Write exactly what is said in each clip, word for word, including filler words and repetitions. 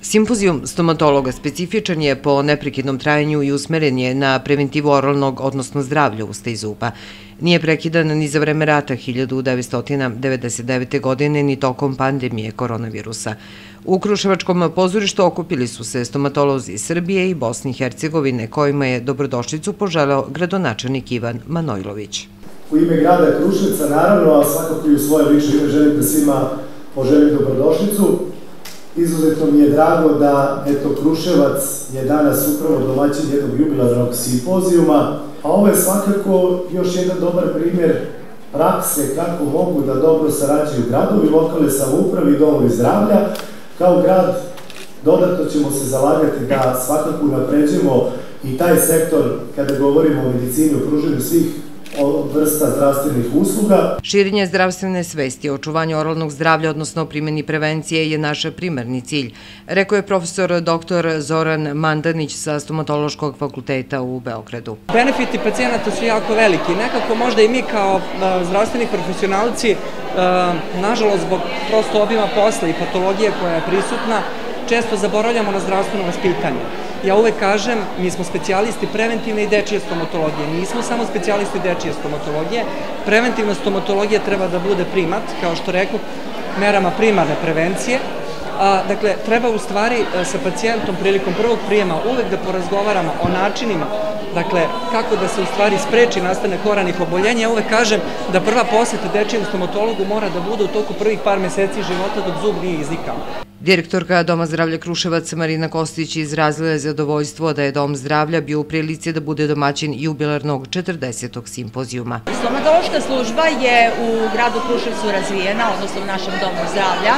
Simpozijum stomatologa specifičan je po neprekidnom trajanju i usmeren je na preventivu oralnog, odnosno zdravlja usta i zuba. Nije prekidan ni za vreme rata hiljadu devetsto devedeset devete. godine, ni tokom pandemije koronavirusa. U Kruševačkom pozorištu okupili su se stomatolozi iz Srbije i Bosne i Hercegovine, kojima je dobrodošlicu poželeo gradonačelnik Ivan Manojlović. U ime grada Kruševca, naravno, a svakako i u svoje lično ime želim da svima poželim dobrodošlicu. Izuzetno mi je drago da, eto, Kruševac je danas upravo domaćin jednog jubilarnog simpozijuma, a ovo je svakako još jedan dobar primjer prakse kako mogu da dobro sarađuju gradovi, lokalne samouprave i domovi zdravlja. Kao grad dodatno ćemo se zalagati da svakako unapređujemo i taj sektor kada govorimo o medicini, o pružanju svih vrsta zdravstvenih usluga. Širenje zdravstvene svesti o očuvanju oralnog zdravlja, odnosno primjeni prevencije, je naš primarni cilj, rekao je profesor doktor Zoran Mandanić sa Stomatološkog fakulteta u Beogradu. Benefiti pacijenata su jako veliki. Nekako možda i mi kao zdravstveni profesionalci, nažalost, zbog prosto obima posla i patologije koja je prisutna, često zaboravljamo na zdravstveno vaspitanje. Ja uvek kažem, mi smo specijalisti preventivne i dečije stomatologije, nismo samo specijalisti dečije stomatologije. Preventivna stomatologija treba da bude primat, kao što rekao, merama primarne prevencije. Dakle, treba u stvari sa pacijentom prilikom prvog prijema uvek da porazgovaramo o načinima, dakle, kako da se u stvari spreči nastanak oralnih oboljenja. Ja uvek kažem da prva poseta dečijem stomatologu mora da bude u toku prvih par meseci života dok zub nije iznikao. Direktorka Doma zdravlja Kruševac Marina Kostić izrazila je zadovoljstvo da je Dom zdravlja bio u prilici da bude domaćin jubilarnog četrdesetog simpozijuma. Stomatološka služba je u gradu Kruševcu razvijena, odnosno u našem Domu zdravlja.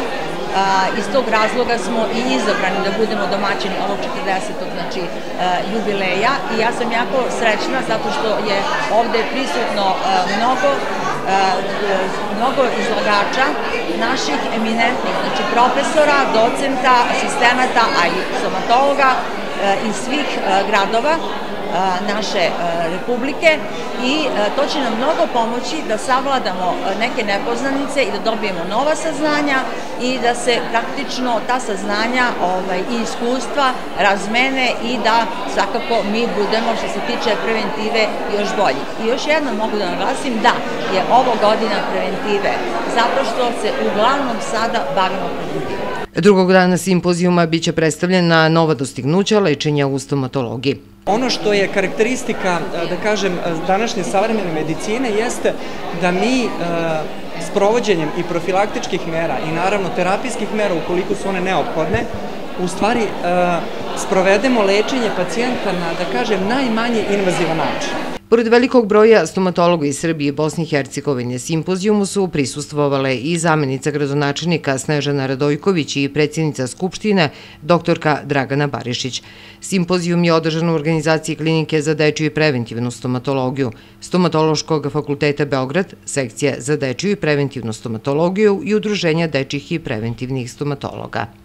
Iz tog razloga smo i izabrani da budemo domaćini ovog četrdesetog znači jubileja, i ja sam jako srećna zato što je ovde prisutno mnogo mnogo izlagača naših eminentnih, znači profesora, docenta, asistenata, a i stomatologa iz svih gradova naše republike, i to će nam mnogo pomoći da savladamo neke nepoznanice i da dobijemo nova saznanja i da se praktično ta saznanja i iskustva razmene i da svakako mi budemo, što se tiče preventive, još bolji. I još jedno mogu da naglasim da je ovo godina preventive, zato što se uglavnom sada bavimo preventivom. Drugog dana simpozijuma biće predstavljena nova dostignuća lečenja u stomatologiji. Ono što je karakteristika, da kažem, današnje savremene medicine jeste da mi s provođenjem i profilaktičkih mera i naravno terapijskih mera, ukoliko su one neophodne, u stvari sprovedemo lečenje pacijenta na, da kažem, najmanje invazivan način. Pored velikog broja stomatologa iz Srbije i Bosne i Hercegovine, simpozijumu su prisustvovale i zamenica gradonačelnika Snežana Radojković i predsjednica Skupštine doktorka Dragana Barišić. Simpozijum je održan u organizaciji Klinike za dečiju i preventivnu stomatologiju, Stomatološkog fakulteta Beograd, sekcija za dečiju i preventivnu stomatologiju i Udruženja dečjih i preventivnih stomatologa.